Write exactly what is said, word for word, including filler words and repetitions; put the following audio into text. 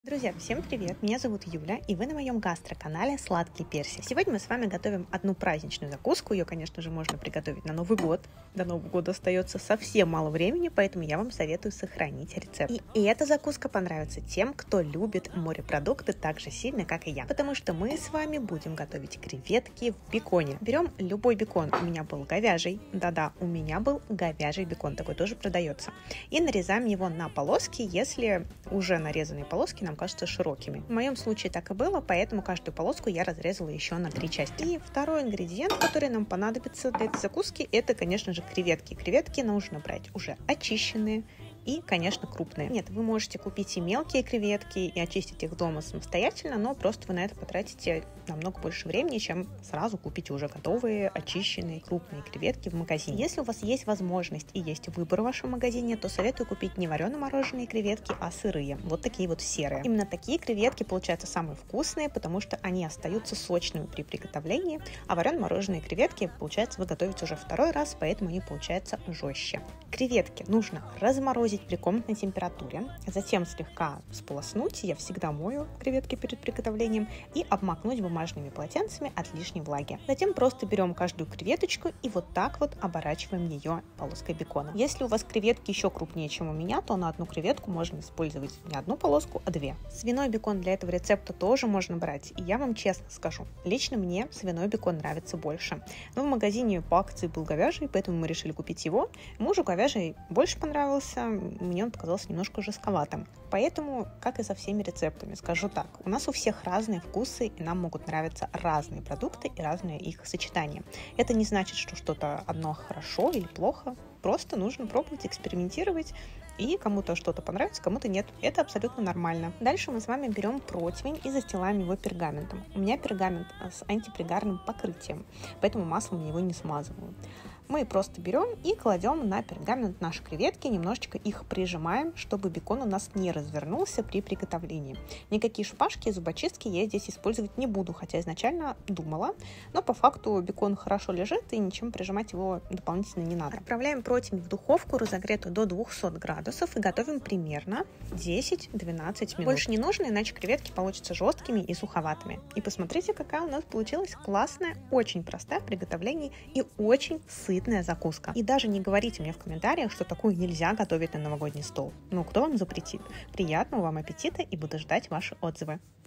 Друзья, всем привет! Меня зовут Юля, и вы на моем гастро-канале «Сладкий персик». Сегодня мы с вами готовим одну праздничную закуску. Ее, конечно же, можно приготовить на Новый год. До Нового года остается совсем мало времени, поэтому я вам советую сохранить рецепт. И, и эта закуска понравится тем, кто любит морепродукты так же сильно, как и я. Потому что мы с вами будем готовить креветки в беконе. Берем любой бекон. У меня был говяжий. Да-да, у меня был говяжий бекон. Такой тоже продается. И нарезаем его на полоски, если уже нарезанные полоски нам кажутся широкими. В моем случае так и было, поэтому каждую полоску я разрезала еще на три части. И второй ингредиент, который нам понадобится для этой закуски, это, конечно же, креветки. Креветки нужно брать уже очищенные и, конечно, крупные. Нет, вы можете купить и мелкие креветки и очистить их дома самостоятельно, но просто вы на это потратите намного больше времени, чем сразу купите уже готовые, очищенные, крупные креветки в магазине. Если у вас есть возможность и есть выбор в вашем магазине, то советую купить не варено-мороженые креветки, а сырые. Вот такие вот серые. Именно такие креветки получаются самые вкусные, потому что они остаются сочными при приготовлении, а варено-мороженые креветки, получается, вы готовите уже второй раз, поэтому они получаются жестче. Креветки нужно разморозить при комнатной температуре, затем слегка сполоснуть, я всегда мою креветки перед приготовлением, и обмакнуть бумажными полотенцами от лишней влаги. Затем просто берем каждую креветочку и вот так вот оборачиваем ее полоской бекона. Если у вас креветки еще крупнее, чем у меня, то на одну креветку можно использовать не одну полоску, а две. Свиной бекон для этого рецепта тоже можно брать, и я вам честно скажу, лично мне свиной бекон нравится больше. Но в магазине по акции был говяжий, поэтому мы решили купить его. Мужу говяжий больше понравился, мне он показался немножко жестковатым. Поэтому, как и со всеми рецептами, скажу так, у нас у всех разные вкусы, и нам могут нравиться разные продукты и разные их сочетания. Это не значит, что что-то одно хорошо или плохо, просто нужно пробовать, экспериментировать, и кому-то что-то понравится, кому-то нет. Это абсолютно нормально. Дальше мы с вами берем противень и застилаем его пергаментом. У меня пергамент с антипригарным покрытием, поэтому маслом его не смазываю. Мы просто берем и кладем на пергамент наши креветки, немножечко их прижимаем, чтобы бекон у нас не развернулся при приготовлении. Никакие шпажки и зубочистки я здесь использовать не буду, хотя изначально думала, но по факту бекон хорошо лежит и ничем прижимать его дополнительно не надо. Отправляем противень в духовку, разогретую до двухсот градусов, и готовим примерно десять-двенадцать минут. Больше не нужно, иначе креветки получатся жесткими и суховатыми. И посмотрите, какая у нас получилась классная, очень простая в приготовлении и очень сытная закуска. И даже не говорите мне в комментариях, что такую нельзя готовить на новогодний стол. Ну, кто вам запретит? Приятного вам аппетита и буду ждать ваши отзывы.